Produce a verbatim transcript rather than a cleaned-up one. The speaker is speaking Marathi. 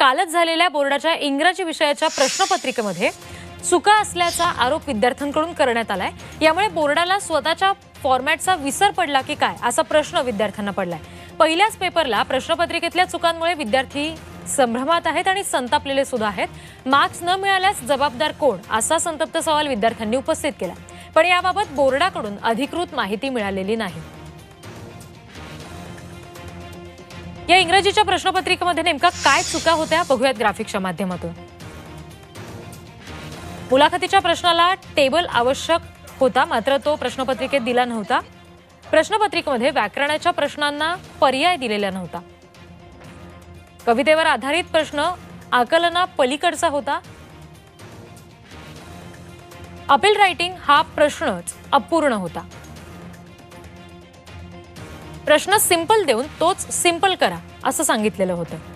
कालच झालेल्या बोर्डाच्या इंग्रजी विषयाच्या प्रश्नपत्रिकेमध्ये चुका असल्याचा आरोप विद्यार्थ्यांकडून करण्यात आलाय। यामुळे बोर्डाला स्वतःच्या फॉर्मॅटचा विसर पडला की काय असा प्रश्न विद्यार्थ्यांना पडलाय। पहिल्याच पेपरला प्रश्नपत्रिकेतल्या चुकांमुळे विद्यार्थी संभ्रमात आहेत आणि संतापलेले सुद्धा आहेत। मार्क्स न मिळाल्यास जबाबदार कोण असा संतप्त सवाल विद्यार्थ्यांनी उपस्थित केला, पण याबाबत बोर्डाकडून अधिकृत माहिती मिळालेली नाही। या इंग्रजीच्या प्रश्नपत्रिकेमध्ये नेमका काय चुका होत्या बघूयात ग्राफिक्सच्या माध्यमातून। मुलाखतीच्या प्रश्नाला टेबल आवश्यक होता, मात्र तो प्रश्नपत्रिकेत दिला नव्हता। प्रश्नपत्रिकेमध्ये व्याकरणाच्या प्रश्नांना पर्याय दिलेला नव्हता। कवितेवर आधारित प्रश्न आकलना पलीकडचा होता। अपील रायटिंग हा प्रश्नच अपूर्ण होता। प्रश्न सिंपल देऊन तोच सिंपल करा असं सांगितलेलं होतं।